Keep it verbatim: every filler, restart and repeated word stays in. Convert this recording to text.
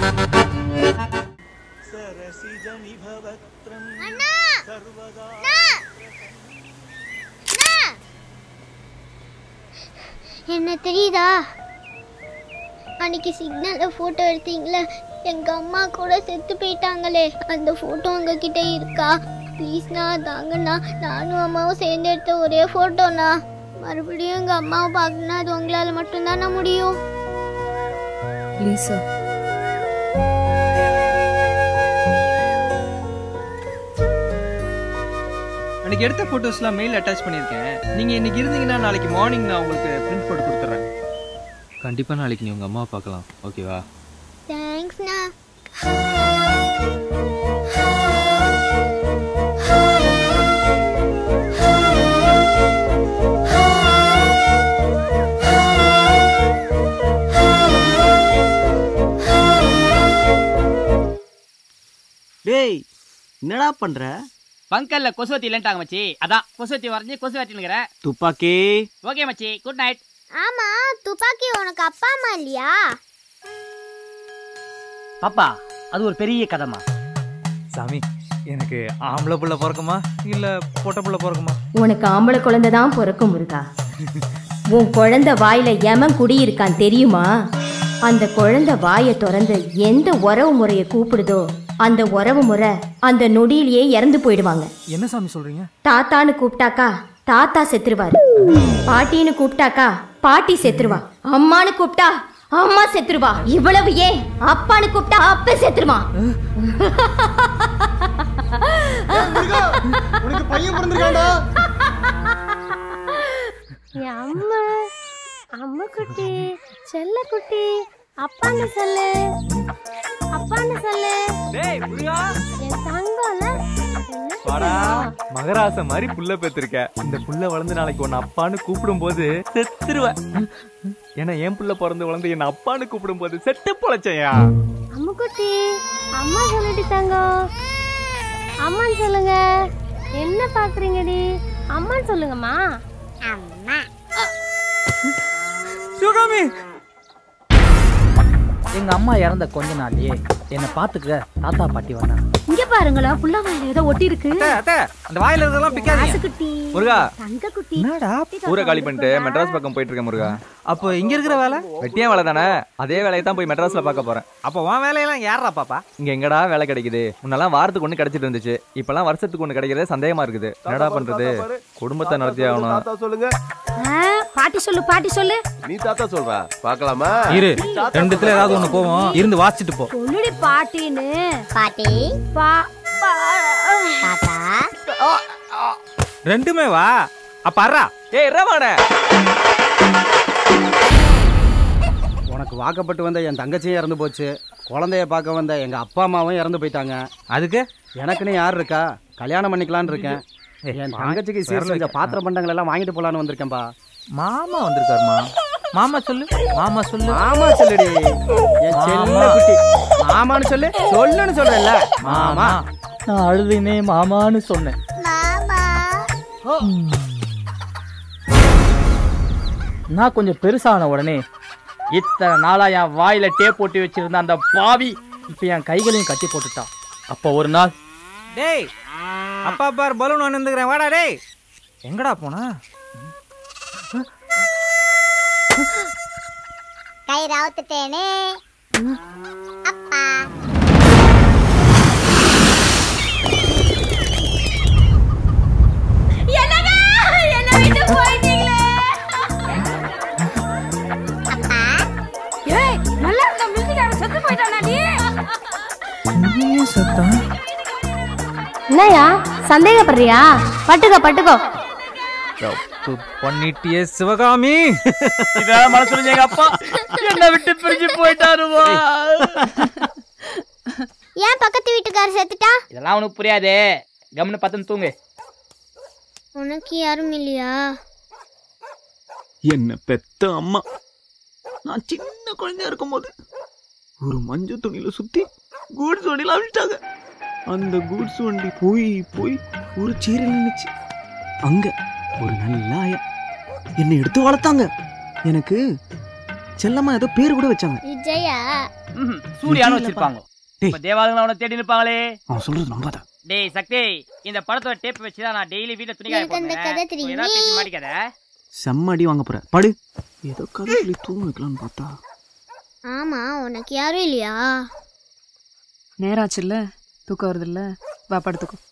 என்ன தெரியுதா? அன்னைக்கு சிக்னல்ல போட்டோ எடுத்தீங்களே, எங்க அம்மா கூட செத்து போயிட்டாங்களே, அந்த போட்டோ உங்ககிட்ட இருக்கா? ப்ளீஸ்ண்ணா தாங்கண்ணா, நானும் அம்மாவும் சேர்ந்து எடுத்த ஒரே போட்டோண்ணா. மறுபடியும் எங்க அம்மாவை பார்க்கணும்னா அது உங்களால மட்டும்தானா முடியும்? ப்ளீஸ் அன்னைக்கு எடுத்த போட்டோஸ்லாம் மெயில் அட்டாச் பண்ணியிருக்கேன். நீங்கள் இன்னைக்கு இருந்தீங்கன்னா நாளைக்கு மார்னிங் நான் உங்களுக்கு பிரிண்ட் போட்டு கொடுத்துட்றேன். கண்டிப்பாக நாளைக்கு நீ உங்கள் அம்மாவை பார்க்கலாம், ஓகேவா? தேங்க்ஸ்ண்ணா. டேய் என்னடா பண்ற? பங்கல்ல கொசுவத்தி இல்லன்ட்டாங்க மச்சி, அதான் கொசுவத்தி வரைஞ்சி கொசு வெட்டினுங்கிற. துப்பாக்கி. ஓகே மச்சி, குட் நைட். ஆமா, துப்பாக்கி உனக்கு அப்பா அம்மா இல்லையா? பாப்பா அது ஒரு பெரிய கதைமா. சாமி, எனக்கு ஆம்பளை புள்ள பிறக்குமா இல்ல பொட்டை புள்ள பிறக்குமா? உனக்கு ஆம்பளை குழந்தை தான் பிறக்கும் முருகா. உன் குழந்தை வாயில எமன் குடியிருக்கான் தெரியுமா? அந்த குழந்தை வாயை திறந்து எந்த உறவு முறையை கூப்பிடுதோ அந்த உறவு முறை அந்த நொடியிலேயே இறந்து போயிடுவாங்க. என்ன சாமி சொல்றீங்க? தாத்தான்னு கூப்பிட்டாக்கா தாத்தா செத்துருவாரு, பாட்டின்னு கூப்பிட்டாக்கா பாட்டி செத்துருவா, அம்மானு கூப்பிட்டா அம்மா செத்துருவா, இவ்வளவு ஏன் அப்பான்னு கூப்பிட்டா அப்ப செத்துருவா. உனக்கு பையன் பிறந்திருக்காண்டா. அம்மா அம்மா குட்டி, செல்ல குட்டி, அப்பான்னு சொல்லு, அப்பான்னு சொல்லு. டேய் முருகா, என் தங்கம்ல வாடா. மகராச மாதிரி புள்ள பெத்திருக்க. இந்த புள்ள வளர்ந்து நாளைக்கு உன்னை அப்பான்னு கூப்பிடும் போது செத்துருவ. ஏன்னா என் புள்ள பிறந்து வளர்ந்து என்ன அப்பான்னு கூப்பிடும் போது செத்து பொழைச்சையா. அம்மா குட்டி, அம்மா சொல்லிட்டு தங்கம், அம்மான்னு சொல்லுங்க. என்ன பாக்குறீங்கடி? அம்மான்னு சொல்லுங்கம்மா. அம்மா. சிவகாமி, எங்க அம்மா இறந்த கொஞ்ச நாள்லயே என்ன பாத்துக்க தாத்தா பாட்டி வந்தாங்க. இங்க பாருங்களா, புள்ள வாயில ஏதோ ஒட்டி இருக்கு. அந்த வாயில இருந்தெல்லாம் பிக்காதீங்க. குட்டி, முருகா, தங்க குட்டி, என்னடா ஊரை காலி பண்ணிட்டு மெட்ராஸ் பக்கம் போயிட்டு இருக்கேன் முருகா. அப்போ இங்க இருக்கிற வேலை வெட்டியா வேலை தானே, அதே வேலையை தான் போய் மெட்ராஸ்ல பார்க்க போறேன். அப்போ உன் வேலையெல்லாம் யாரா பாப்பா? இங்க எங்கடா வேலை கிடைக்குது? முன்னெல்லாம் வாரத்துக்கு ஒண்ணு கிடைச்சிட்டு இருந்துச்சு, இப்பெல்லாம் வருஷத்துக்கு ஒண்ணு கிடைக்கிறதே சந்தேகமா இருக்குது. என்னடா பண்றது? குடும்பத்தை நடத்தி ஆகணும். சொல்லுங்க. பாட்டி சொல்லு, பாட்டி சொல்லு. நீ தாத்தா சொல்ற, பாக்கலாமா? இரு, ரெண்டுத்துல ஏதாவது ஒண்ணு போவோம், இருந்து வாசிச்சுட்டு போ. சொல்லுடி பாட்டின்னு. பாட்டி, பா தாத்தா. ரெண்டுமே வா. அப்ப அறா. ஏய் ரவான, உனக்கு வாக்கப்பட்டு வந்த என் தங்கச்சியும் இறந்து போச்சு, குழந்தைய பார்க்க வந்த எங்க அப்பா அம்மாவும் இறந்து போயிட்டாங்க. அதுக்கு எனக்குன்னு யார் இருக்கா? கல்யாணம் பண்ணிக்கலான்னு இருக்கேன். என் தங்கச்சிக்கு சீர் செஞ்ச பாத்திர பண்டங்கள் எல்லாம் வாங்கிட்டு போலான்னு வந்திருக்கேன்பா. மாமா வந்திருக்காருமா. மாமா சொல்லு, மாமா சொல்லு. மாமா சொல்லுடி, என் செல்ல குட்டி. மாமான்னு சொல்லு, சொல்லுன்னு சொல்றேன்ல. மாமா. நான் அழுதுனே மாமான்னு சொன்னேன். மாமா. நான் கொஞ்சம் பெருசான உடனே இத்தனை நாளா என் வாயில டேப் போட்டு வச்சிருந்த அந்த பாவி இப்ப என் கைகளையும் கட்டி போட்டுட்டான். அப்ப ஒரு நாள், டேய் அப்பா பார் பலூன் வந்துக்கிறேன், வாடா. டேய் எங்கடா போனா? கை ராவுத்துட்டேனே அப்பா. என்னங்க என்ன விட்டு போயிட்டீங்களே. அப்பா, ஏய் நல்லா இருந்த மியூசிக்கார செத்து போயிட்டானா நீ? சத்தம் என்னையா சந்தேகப்படுறியா? பட்டுக்கோ பட்டுக்கோ. தப்பு பண்ணிட்டியே சிவகாமி. இத மனசுல எங்க அப்பா என்ன விட்டு பிரிஞ்சு போயிட்டாருவா. ஏன் பக்கத்து வீட்டுக்காரர் செத்துட்டா? இதெல்லாம் உனக்கு புரியாதே, கம்னு பத்துன்னு தூங்கு. உனக்கு யாரும் இல்லையா? என்ன பெத்த அம்மா நான் சின்ன குழந்தையா இருக்கும் போது ஒரு மஞ்சள் துணியில சுத்தி கூட்ஸ் வண்டியில அழிச்சிட்டாங்க. அந்த கூட்ஸ் வண்டி போய் போய் ஒரு சீரியல் நின்னுச்சு. அங்க ஒரு நல்ல ஆயா என்னை எடுத்து வளர்த்தாங்க. எனக்கு செல்லம்மா ஏதோ பேர் கூட வச்சாங்க. விஜயா. ம்ஹும். சூர்யான்னு வச்சிருப்பாங்க. டேய். இப்ப தேவாலயம் அவனை தேடி நிற்பாங்களே. அவன் சொல்றது நம்பாத. டேய் சக்தி, இந்த படத்தோட டேப் வச்சுதான் நான் டெய்லி வீட்டுல துணி காய எனக்கு அந்த கதை போடுறேன். தெரியுமே. ஏதாவது பேசி மாட்டிக்காத. செம்ம அடி வாங்க போற. படு. ஏதோ கதை சொல்லி தூங்க வைக்கலாம்னு பார்த்தா ஆமா உனக்கு யாரும் இல்லையா? நேராச்சுல்ல, தூக்கம் வருதுல்ல, வா படுத்துக்கோ.